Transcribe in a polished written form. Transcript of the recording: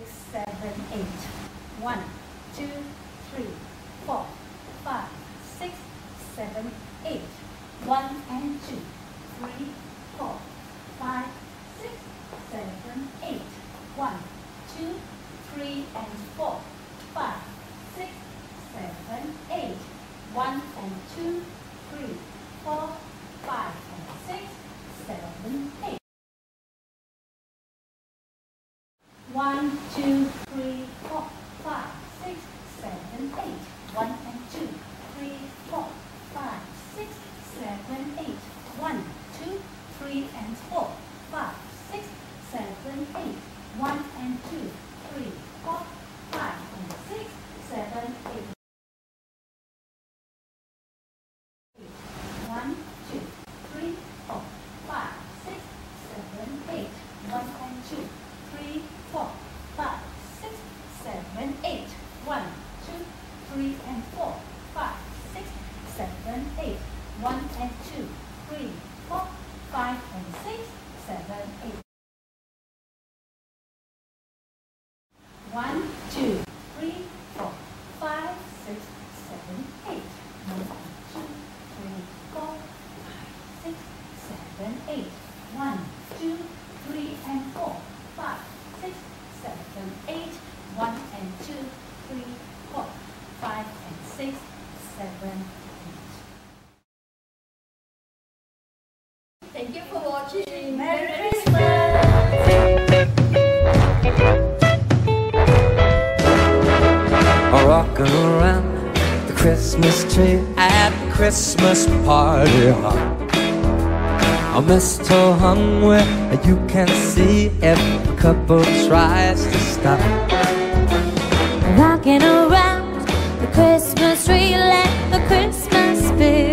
7, 8. 1, 2, 3, 4, 5, 6, 7, 8. 1 and 2, 3, 4, 5, 6, 7, 8. 1, 2, 3 and 4, 5, 6, 7, 8. 1 and 2, 3, 4, 5 and 6, 7, 8. 1, 2, 3, 4, 5, 6, 7, 8. 1 and 2, 3, 4, 5, 6, 7, 8. 1, 2, 3 and 4, 5, 6, 7, 8. 1 and 2, 3, 4, 5 and 6, 7, 8. 1, 2, 3, 4, 5, 6, 7, 8. 1 and 2, 3, 4, 5, 6, 7, 8. 1, 2, 3 and 4, 5, 6, 7, 8. 1 and 2, 3, 4, 5 and 6, 7, 8. 1, 2, 3, 4, 5, 6, 7, 8. 1, 2, 3, 4, 5, 6, 7, 8. 1, 2, 3 and 4, 5, 6, 7, 8. 1 and 2, 3, 4, 5 and 6, 7, 8. Thank you for watching. Merry Christmas! Walking around the Christmas tree at the Christmas party hop. A mistletoe hung where you can see if a couple tries to stop. Rocking around the Christmas tree, let the Christmas spirit